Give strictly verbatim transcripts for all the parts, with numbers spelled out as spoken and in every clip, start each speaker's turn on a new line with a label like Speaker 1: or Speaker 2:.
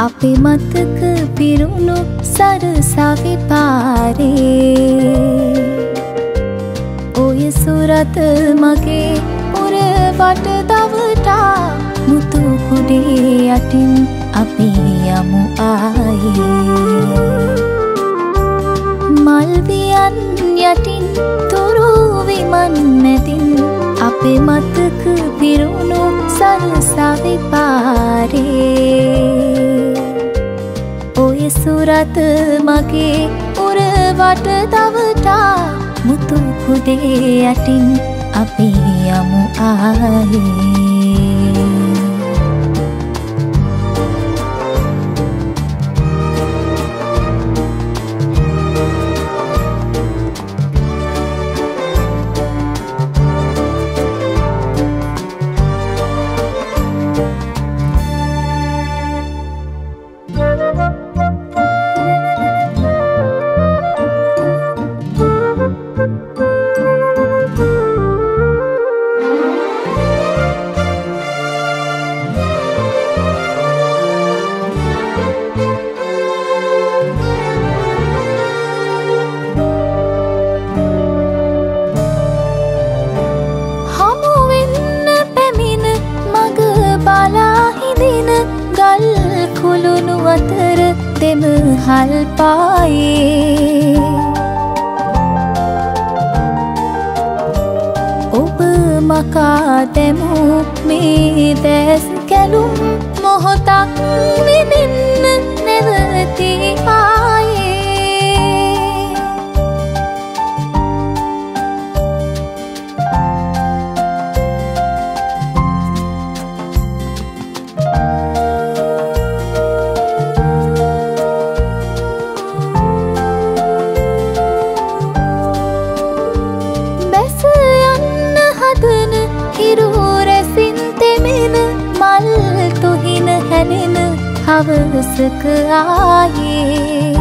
Speaker 1: අපේ මතක පිරුණු සරසවි පාරේ ඔය සුරත මගේ උරවට දවටා මුතු කුඩේ යටින් අපි යමු ආයේ මල් වියන් යටින් තුරු විමන් මැදින් අපේ මතක පිරුණු සරසවි පාරේ ඔය සුරත මගේ උරවට දවටා මුතු කුඩේ යටින් අපි යමු ආයේ අතර දෙම හල් පායේ ඔබ මකා දෙමු මේ දැස් කැලුම් මොහොතක් විඳින්න නැවති ආයේ හවසක ආයේ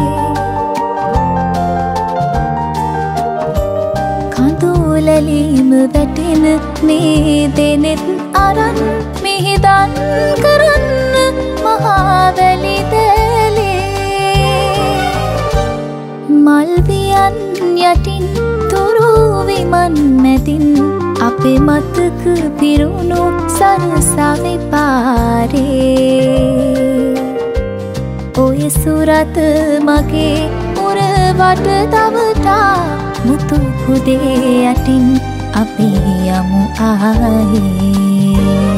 Speaker 1: කඳුලැලිම වැටෙන මේ දෙනෙත් අරන් මිහිදන් කරන්න මහවැලි දැලේ මල් වියන් යටින් තුරු විමන් මැදින් අපේ මතක පිරුණු සරසවි පාරේ ඔය සුරත මගේ උරවට දවටා මුතු කුඩේ යටින් අපි යමු ආයේ